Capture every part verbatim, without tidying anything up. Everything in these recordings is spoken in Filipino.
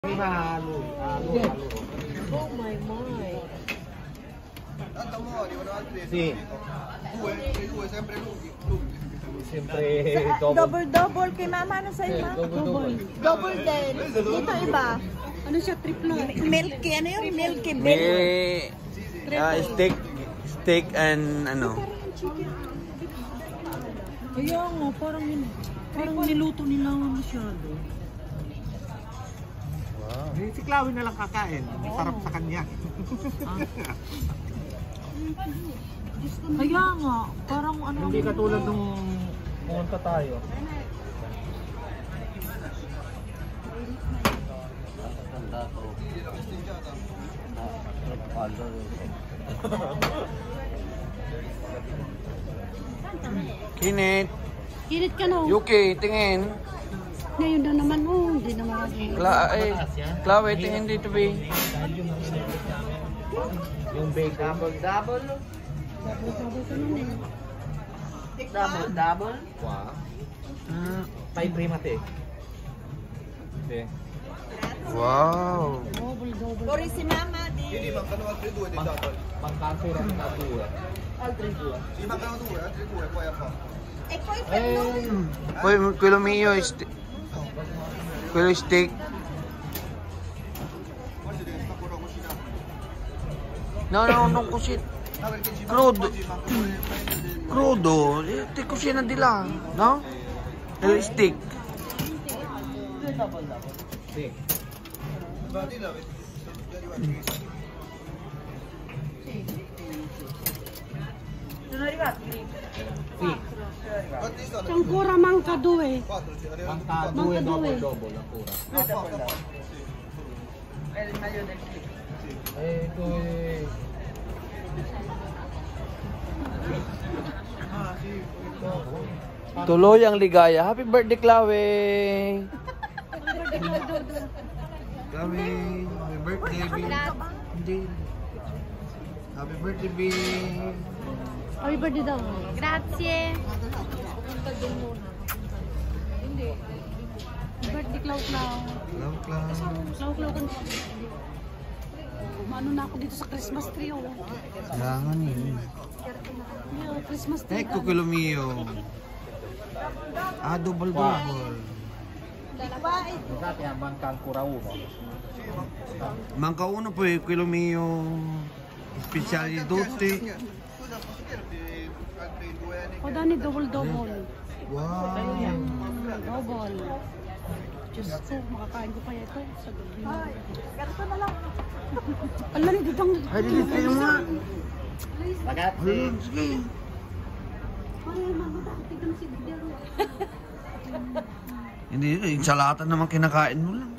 Halo, halo, halo. Oh my my. Tanto mo, arrivano altri. Sì. Due, quei due, sempre lunghi. lunghi. Sempre Sa- double. double double kay mama ano sa'yo Eh, ma? double, double. Double din. Dito iba. Ano siya triple? Milky ano yung milky bell? May ah, steak, steak and ano. Kaya nga parang parang niluto nila masyado. Si Chloe na lang kakain. Masarap sa kanya. Kaya nga parang ano. Hindi katulad nung pumunta tayo. Kinit. Kilit ka no? Yuki, tingin. Ngayon na naman oh, hindi naman ako. Kla eh, Chloe, tingin dito, be. Yung bacon. Double, double. Double-double ka nun eh. Double, double. Wow. Ah, Tay primate. Sì. wow. Double-double. Puri si mama di. Quindi mancano altri due di double. Mancanza in realtà due. Altri due? Sì, mancano due, altri due, poi a fare. Eh poi Eh, Poi quello mio è st quello è steak. Forse deve fare quello cucinato. No, no, non così. No, perché ci Crudo. manca, ci manca pure il pezzo del... Crudo. Eh, Ti cucina di là, no? Quello steak. sì. Ma di là, vedi, sono arrivati. sono arrivati. Sì. Quanti sono? C'è ancora manca due. Quattro, sì, arrivano tutti Manca quattro. due Manca double due. double ancora. Ah, qua, qua, qua. Sì. È il meglio del film. Eh, due... Ah, sì. Tuloy ang ligaya. Happy birthday, Chloe. Happy birthday, B. Hindi. Happy birthday, B. Happy birthday daw. Grazie. Hindi. Birthday Cloud Cloud. Love class. Cloud Cloud. Umano na ako dito sa Christmas tree oh. Kailangan yun. Yeah, Christmas tree. Ecco quello mio. Ah, double double. Scusate, manca ancora uno. Manca uno, poi quello mio speciale di tutti. O Dani, double double. Wow. Double. Diyos ko, makakain ko pa ito sa gabi. Ganito na lang. Ala, ni Dudang. Ay, dito yung nga. Ragazzi, Sige. Ay, mama, tignan si Dudang. Hindi, yung salatan naman kinakain mo lang.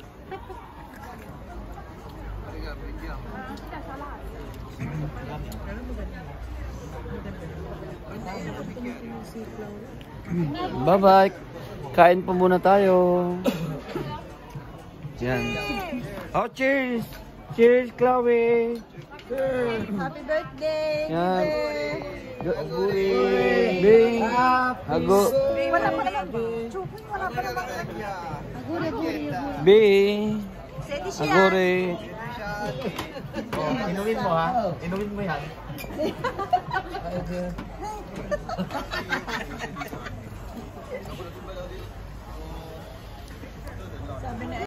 Bye-bye. Kain po muna tayo. Yan. Oh, cheers! Cheers, Chloe! Happy birthday! Yan. Aguri! Bing! Ago! Wala pa naman. Chupoy, wala pa naman. Aguri, aguri, aguri. Bing! Sedi siya. Aguri! oh, inumin mo ha. Inumin mo yan. Sabi na